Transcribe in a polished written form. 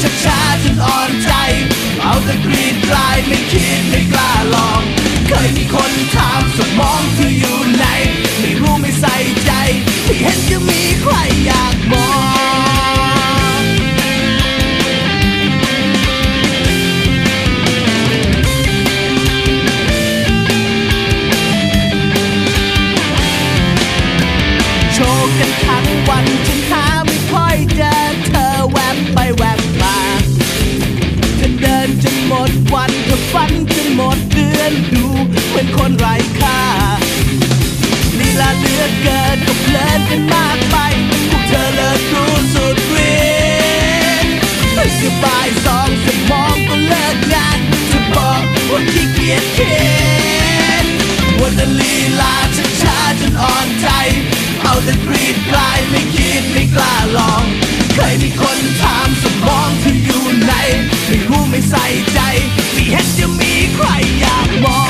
ช้าๆจนอ่อนใจเอาแต่กรีดกลายไม่คิดไม่กล้าลองเคยมีคนถามสมองเธออยู่ไหนไม่รู้ไม่ใส่ใจที่เห็นจะมีใครอยากมองโชว์กันทั้งวันจนหาไม่ค่อยเจอเธอแวบไปแวบมาเธอเดินจนหมดวันเธอฝันจนหมดเดือนดูเหมือนคนไร้ค่าลีลาเหลือเกินก็เพลินกันมากไปพวกเธอเลิกรู้สุดฤทธิ์จะบ่ายสองสมองก็เลิกงานจะบอกว่าขี้เกียจคิดวันนั้นลีลาช้าๆจนอ่อนใจเอาแต่กรีดกลายไม่คิดไม่กล้าลองเคยมีคนถามสมองเธออยู่ไหนไม่รู้ไม่ใส่ใจไม่เห็นจะมีใครอยากมอง